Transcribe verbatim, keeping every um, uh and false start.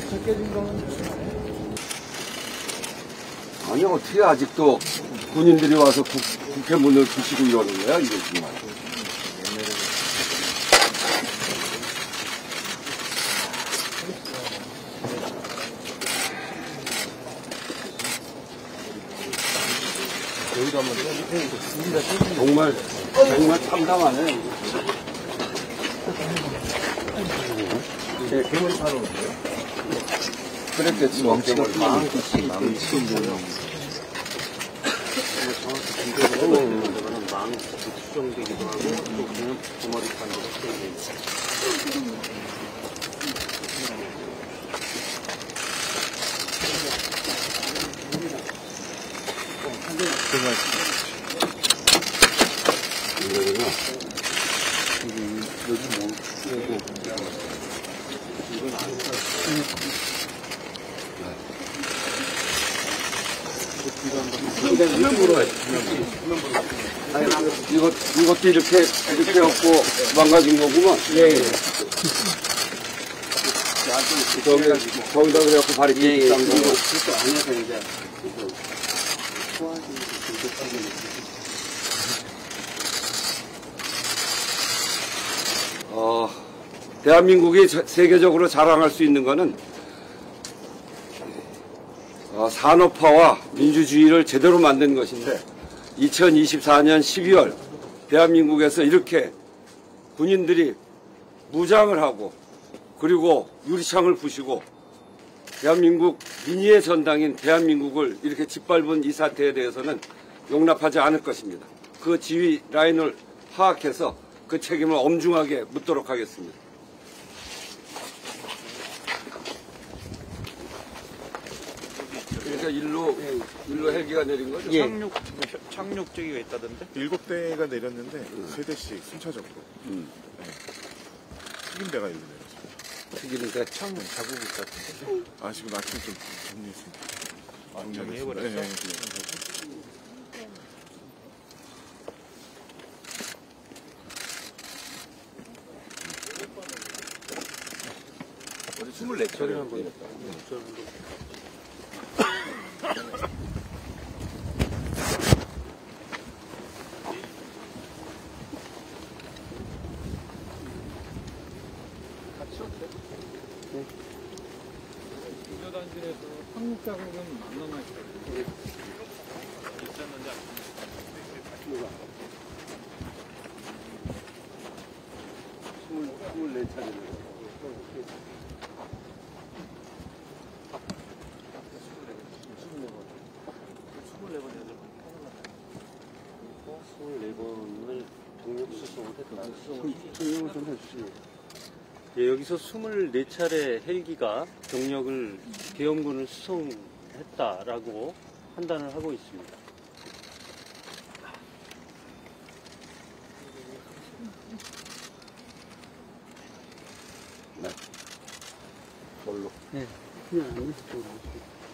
깨진 거는 아니, 어떻게 아직도 군인들이 와서 국, 국회 문을 부시고 이러는 거야, 이게 정말. 여기도 한번 떼주세요. 정말, 정말 참담하네. 괴물이 사러 오세요? 그랬겠지, 뭐. 망치, 망치 모양. 정확히 망 수정되기도 하고 또 그냥 주머니 판도 수정되기도 이거는요. 여기 뭐, 이건 이것, 이것도 이렇게, 이렇게 갖고 망가진 거구만. 예, 예. 저기, 저기다 그래갖고 발이 끼기 딴 거고. 그것도 안에서 이제 어, 대한민국이 세계적으로 자랑할 수 있는 거는 어, 산업화와 민주주의를 제대로 만든 것인데 이천이십사 년 십이월 대한민국에서 이렇게 군인들이 무장을 하고 그리고 유리창을 부시고 대한민국 민의의 전당인 대한민국을 이렇게 짓밟은 이 사태에 대해서는 용납하지 않을 것입니다. 그 지휘 라인을 파악해서 그 책임을 엄중하게 묻도록 하겠습니다. 그러니까 일로, 일로 헬기가 내린 거죠? 예. 착륙, 착륙 저기가 있다던데? 일곱 대가 내렸는데 세 대씩 순차적으로 음. 네. 튀긴 대가 여기 내렸어요. 튀기는데 창문 자국이 같은데? 아 지금 아침 좀 정리했습니다. 아, 정리하겠습니다. 정리해버렸어? 네, 네. 스물네 차례 한 번. 교단실에서 상륙 자국은 안 남아있어요. 있었는데 스물네 차례. 스물네 번을 동력 수송을 했다. 설명을 좀 해주시죠. 예, 여기서 스물네 차례 헬기가 병력을 계엄군을 수송했다라고 판단을 하고 있습니다. 뭘로? 네, 그냥 안 있을 것 같아요.